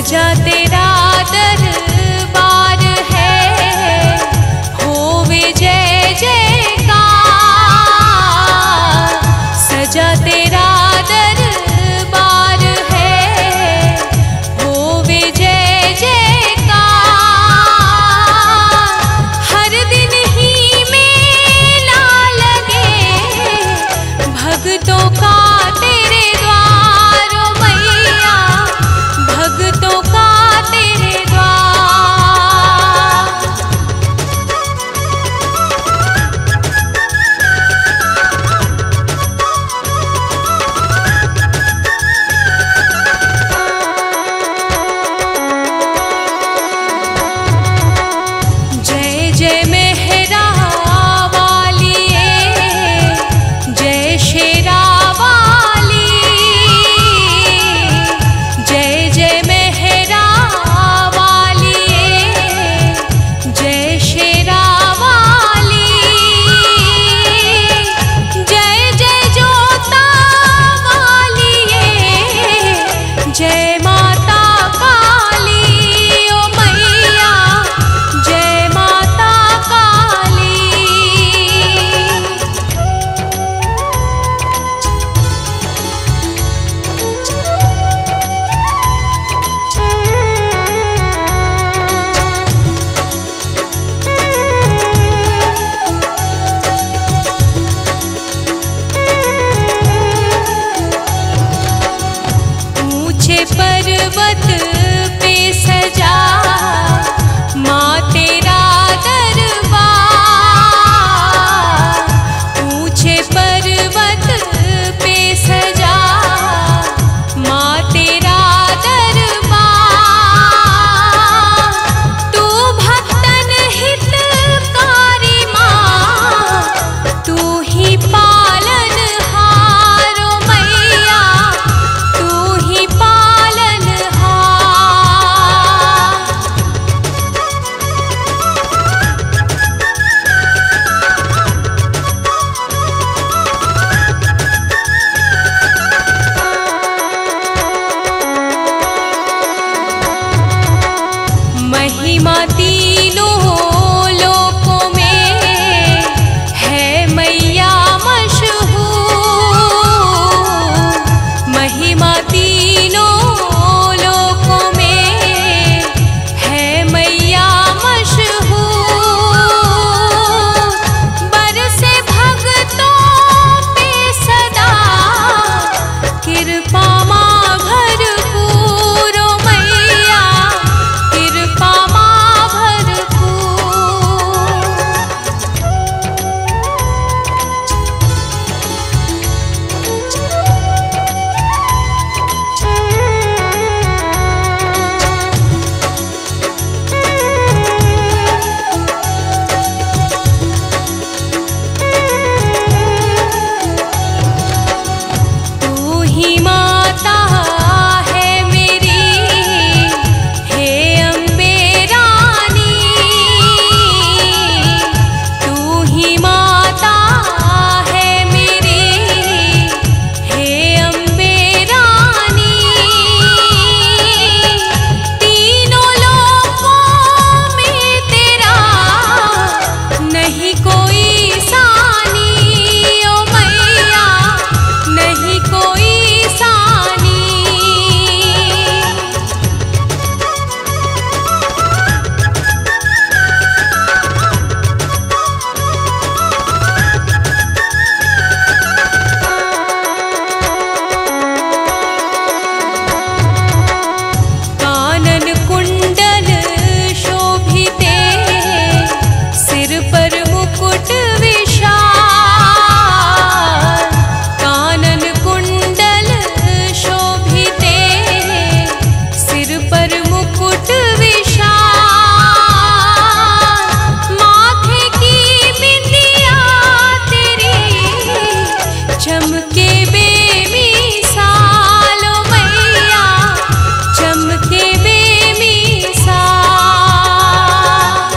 सजा तेरा दरबार है, होवे जय जयकार। सजा तेरा दरबार है, होवे जय जयकार। हर दिन ही मेला लगे भक्तों का तेरे द्वार ओ मैया, भक्तों का तेरे द्वार। जय जय मेहरा वालिए, जय शेरा वाली। जय जय मेहरा वालिए, जय शेरा वाली। जय जय जोता वालिए, जय माता काली ओ मैया, जय माता काली। ऊंचे पर्वत पे सजा माँ तेरा दरबार। ऊंचे पर्वत पे सजा माँ तेरा दरबार। तू भक्तन हितकारी माँ, तू ही पालनहार ओ मैया, तू ही पालनहार। महिमा तीनों लोकों में है मैया मशहूर। महिमा तीनों लोकों में है मैया मशहूर। बरसे भक्तों पे सदा कृपा माँ भरपूर ओ मैया, कृपा माँ भरपूर। तू ही माता है मेरी, हे अम्बे रानी। तू ही माता है मेरी, हे अम्बे रानी। तीनों लोकों में तेरा नहीं कोई सानी ओ मैया, नहीं कोई सानी। कानन कुंडल शोभिते, सिर पर मुकुट विशाल। कानन कुंडल शोभिते, सिर पर मुकुट विशाल। माथे की बिंदिया तेरी चमके बेमिसाल ओ मैया, चमके बेमिसाल।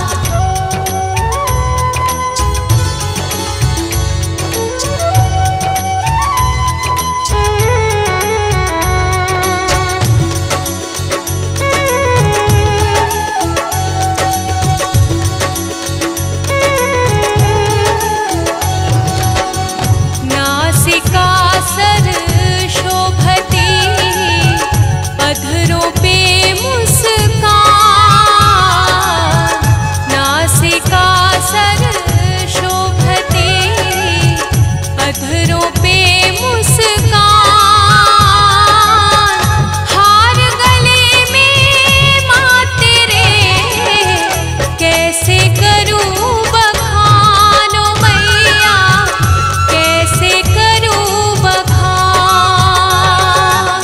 पे मुस्कान, हार गले में माँ तेरे कैसे करूं बखान ओ मैया, कैसे करूं बखान।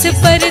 पर